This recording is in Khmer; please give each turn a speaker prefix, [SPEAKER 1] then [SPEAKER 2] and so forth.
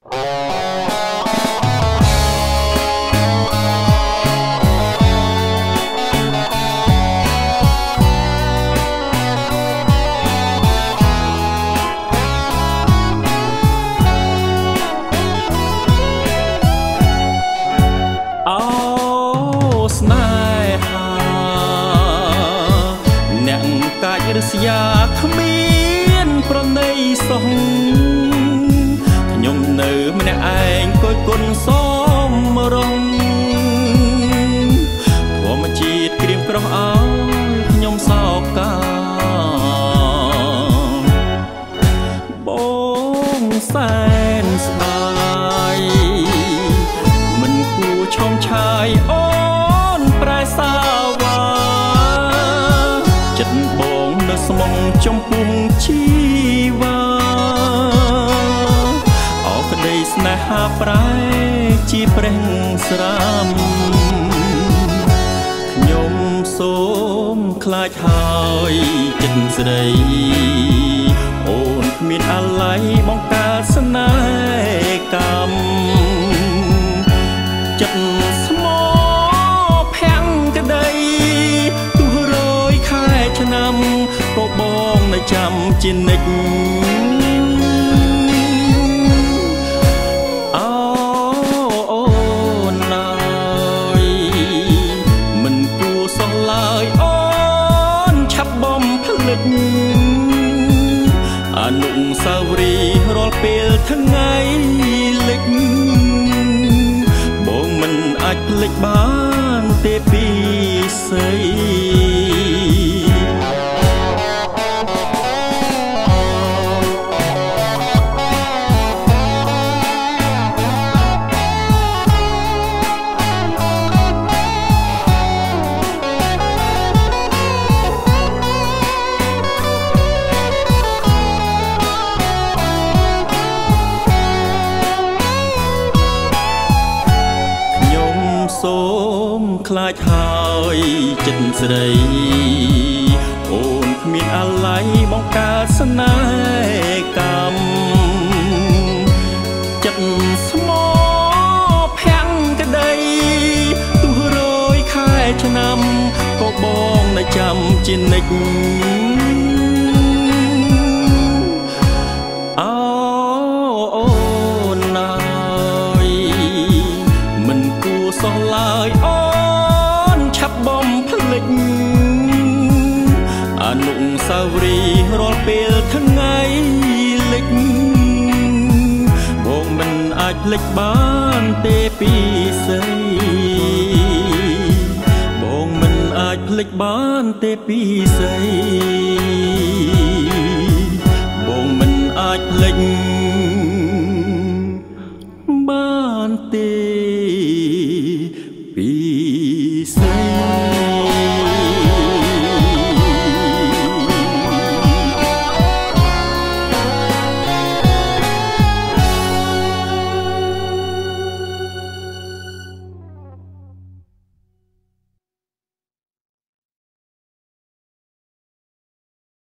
[SPEAKER 1] อยากมีนប្រណីសោះខ្ញុំនៅម្នាក់ឯងគយគុណសមរងធម្មជាតិក្រៀមក្រោះអើយខ្ញុំសោកកាបងសែនស្ដាយមិនគួរឆោមឆាយអូនប្រែសាវ៉ាចិត្តបងនៅស្មងចំពោះជីវ៉ាអោក្តីស្នេហាប្រែជាប្រេះស្រាមខ្ញុំសូមខ្លាចហើយចិត្តស្រីអូនគ្មានអាល័យបងកើតស្នេហ៍កម្មចិត្តស្មោភាំងក្តីទោះរយខែឆ្នាំក៏បងនៅចាំជានិច្ចអូនឡើយមិនគួរសោះឡើយអូនឆាប់បំភ្លេចអនុស្សាវរីយ៍រាល់ពេលថ្ងៃលិចបងមិនអាចភ្លេចបានទេពីស្អីសូមខ្លាចហើយចិត្តស្រីអូនគ្មានអាល័យបងកើតស្នេហ៍កម្មចិត្តស្មោភាំងក្តីទោះរយខែឆ្នាំក៏បងនៅចាំជានិច្ចអូនឡើយមិនគួរសោះឡើយអូនឆាប់បំភ្លេចអនុស្សាវរីយ៍រាល់ពេលថ្ងៃលិចបងមិនអាចភ្លេចបានទេពីស្អីបងមិនអាចភ្លេចបានទេពីស្អីបងមិនអាចភ្លេច